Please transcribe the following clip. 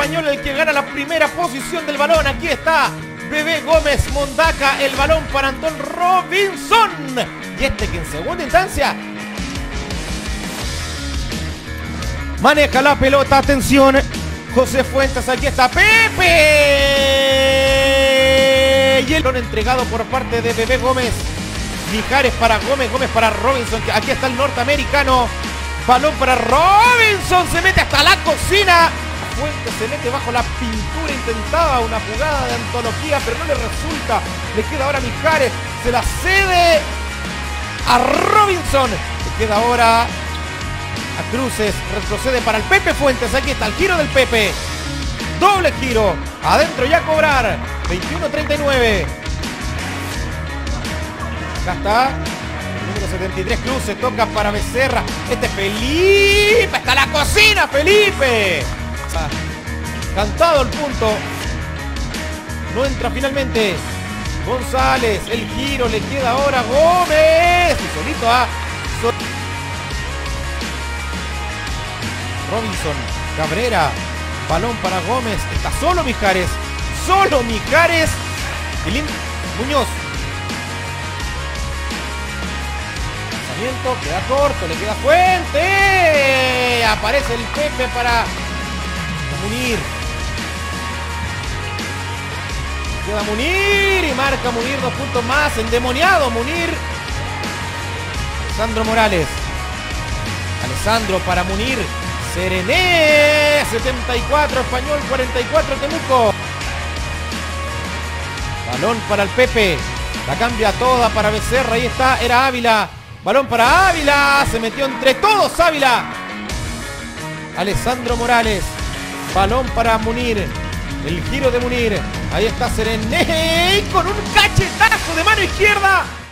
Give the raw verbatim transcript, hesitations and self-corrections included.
español el que gana la primera posición del balón. Aquí está Bebé Gómez Mondaca, el balón para Antón Robinson. Y este que en segunda instancia maneja la pelota, atención, José Fuentes, aquí está Pepe. Y el balón entregado por parte de Bebé Gómez. Mijares para Gómez, Gómez para Robinson. Aquí está el norteamericano. Balón para Robinson, se mete hasta la cocina. Fuentes se mete bajo la pintura, intentaba una jugada de antología, pero no le resulta. Le queda ahora Mijares, se la cede a Robinson. Le queda ahora a Cruces, retrocede para el Pepe Fuentes. Aquí está el giro del Pepe. Doble giro, adentro ya a cobrar. veintiuno treinta y nueve. Acá está. Número setenta y tres, Cruces, toca para Becerra. Este es Felipe, está la cocina, Felipe. Cantado el punto. No entra finalmente González, el giro, le queda ahora Gómez. Y solito a Sol Robinson, Cabrera. Balón para Gómez, está solo Mijares. Solo Mijares. Y Muñoz. Queda corto, le queda Fuente. Aparece el Pepe para Munir. Queda Munir y marca Munir dos puntos más. Endemoniado Munir. Alessandro Morales. Alessandro para Munir. Serené. setenta y cuatro Español, cuarenta y cuatro Temuco. Balón para el Pepe. La cambia toda para Becerra. Ahí está, era Ávila. Balón para Ávila, se metió entre todos Ávila. Alessandro Morales, balón para Munir, el giro de Munir. Ahí está Serené con un cachetazo de mano izquierda.